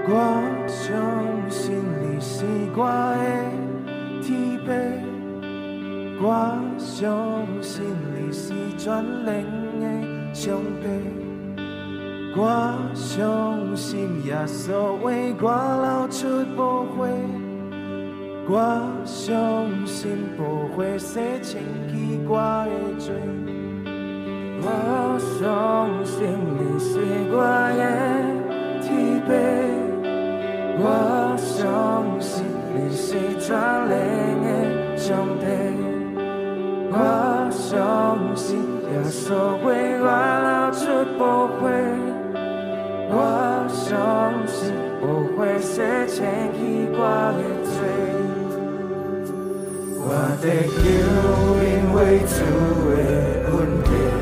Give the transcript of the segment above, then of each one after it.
我相信你是我的天父，我相信你是全能的上帝，我相信耶稣为我流出宝血，我相信宝血洗清去我的罪，我相信你是我的天父。我相信你是全能的上帝，我相信耶稣为我流出宝血，我相信宝血洗清去我的罪。我的救因为主的恩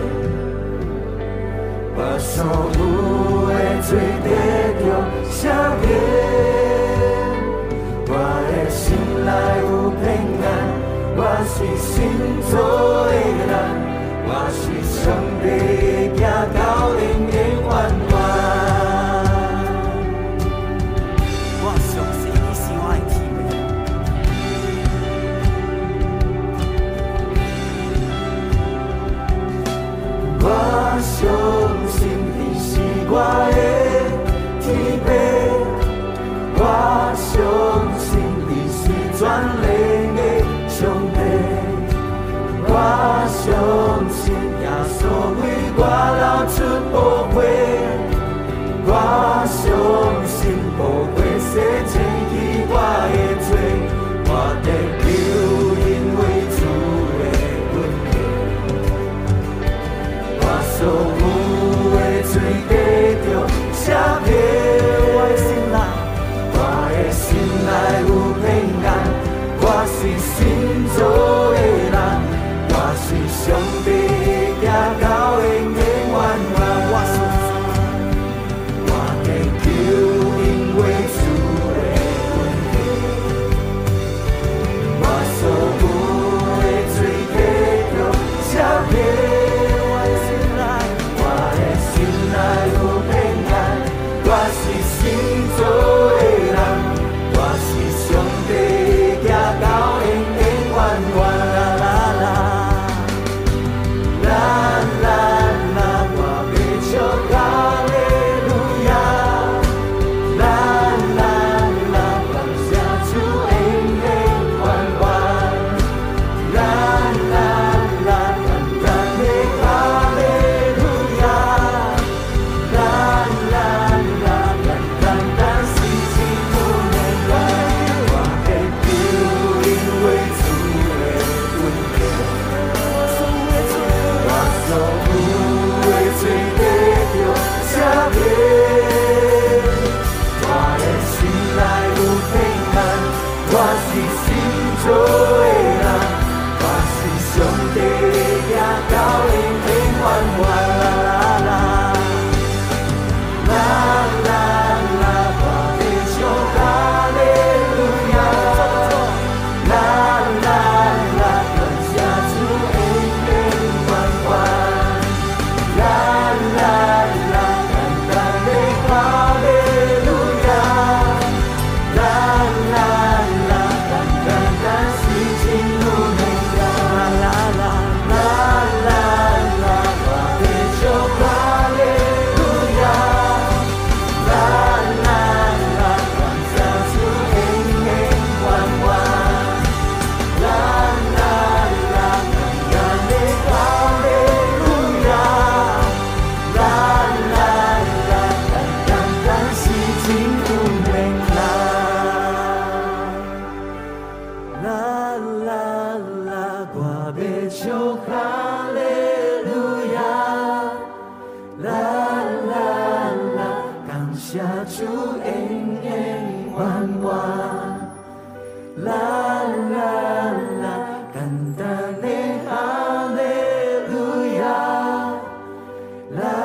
典，我所有的罪得到赦免。我的心内有平安，我是神造的人，我是上帝行到永远弯弯。我相信你是我的天父，我相信你是我的天父，我相信你是全能的上帝，我相信耶稣为我流出宝血，我相信宝血洗清去我的罪，我的救因为主的恩典，我所有的罪得到赦免。心内有平安，我是神造的人，我是上帝行到永远弯弯。我的救因为主的恩典，我所有的罪得到赦免。我的心内有平安，我是神造的人。上帝行到永远弯弯，啦啦啦，啦啦啦，我要唱哈利路亚，啦啦啦，感谢主永远弯弯，啦啦啦，单单的哈利路亚，啦啦啦，单单是基督的爱。我是神造的人，我是上帝行到永远弯弯，啦啦啦，啦啦啦，我要唱哈利路亚，啦啦啦，感谢主永远弯弯，啦啦啦，单单的哈利路亚，啦啦。主永远弯弯，啦啦啦，单单的哈利路亚，啦。